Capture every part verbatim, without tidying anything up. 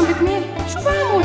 عم بتميل؟ شو بعمل؟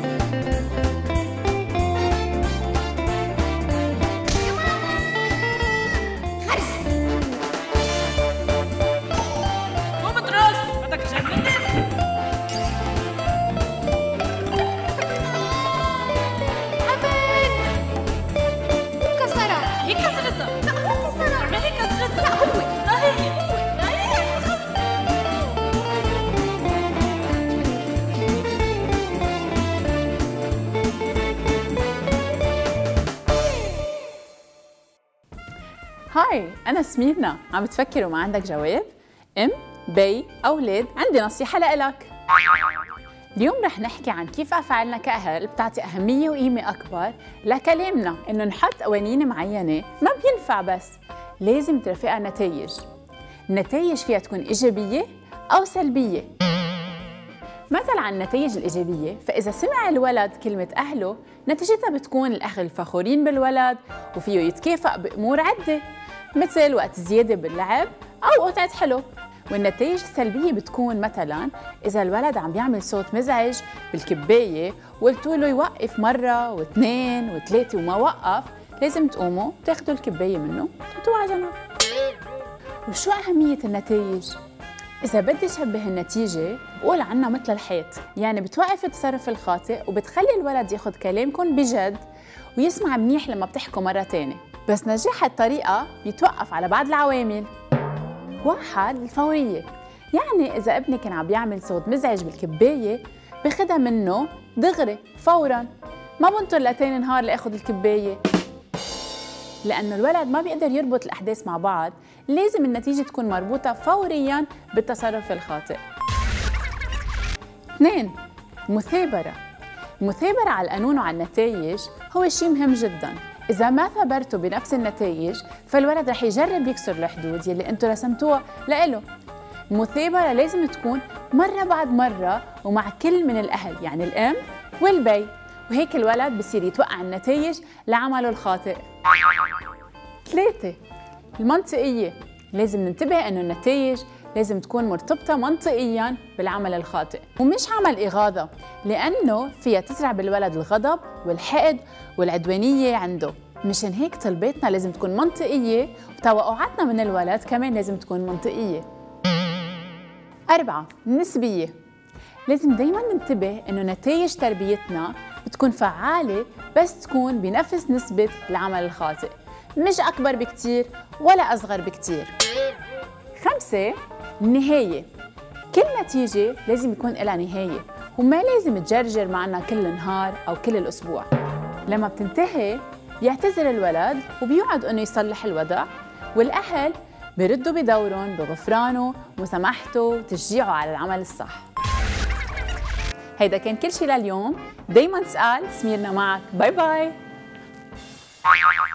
هاي، أنا سميرنا. عم بتفكر وما عندك جواب؟ أم، بي، أولاد، عندي نصيحة لإلك. اليوم رح نحكي عن كيف أفعالنا كأهل بتعطي أهمية وقيمة أكبر لكلامنا، إنه نحط قوانين معينة ما بينفع بس لازم ترافقها نتائج. النتائج فيها تكون إيجابية أو سلبية. مثل عن النتائج الإيجابية، فإذا سمع الولد كلمة أهله نتيجتها بتكون الأهل فخورين بالولد وفيه يتكافئ بأمور عدة، مثل وقت زيادة باللعب أو قطعة حلو. والنتائج السلبية بتكون مثلاً إذا الولد عم بيعمل صوت مزعج بالكباية وقلتوا له يوقف مرة واثنين وثلاثة وما وقف، لازم تقوموا تاخدوا الكباية منه وتحطوها على جنب. وشو أهمية النتائج؟ إذا بدي شبه النتيجة بقول عنها مثل الحيط، يعني بتوقف التصرف الخاطئ وبتخلي الولد ياخد كلامكم بجد ويسمع منيح لما بتحكوا مرة تانية. بس نجاح الطريقة بيتوقف على بعض العوامل. واحد، الفورية، يعني إذا ابني كان عم بيعمل صوت مزعج بالكباية باخدها منه دغري فوراً، ما بنطر لتاني نهار لأخذ الكباية. لأنه الولد ما بيقدر يربط الأحداث مع بعض، لازم النتيجة تكون مربوطة فورياً بالتصرف الخاطئ. اثنين، المثابرة. المثابرة على القانون وعلى النتائج هو شيء مهم جداً. إذا ما ثابرتوا بنفس النتائج فالولد رح يجرب يكسر الحدود يلي أنتوا رسمتوها لإله. المثابرة لازم تكون مرة بعد مرة ومع كل من الأهل، يعني الأم والبي، وهيك الولد بصير يتوقع النتائج لعمله الخاطئ. ثلاثة، المنطقية. لازم ننتبه إنه النتائج لازم تكون مرتبطة منطقياً بالعمل الخاطئ ومش عمل إغاظة، لأنه فيها تزرع بالولد الغضب والحقد والعدوانية عنده. مشان هيك طلباتنا لازم تكون منطقية وتوقعاتنا من الولد كمان لازم تكون منطقية. أربعة، النسبية. لازم دايماً ننتبه إنه نتائج تربيتنا بتكون فعالة بس تكون بنفس نسبة العمل الخاطئ، مش أكبر بكتير ولا أصغر بكتير. خمسة، النهاية. كل نتيجة لازم يكون لها نهاية وما لازم تجرجر معنا كل نهار أو كل الأسبوع. لما بتنتهي بيعتذر الولد وبيوعد إنه يصلح الوضع، والأهل بيردوا بدورهم بغفرانه ومسامحته وتشجيعه على العمل الصح. هيدا كان كل شي لليوم. دايما اسأل، سميرنا معك. باي باي.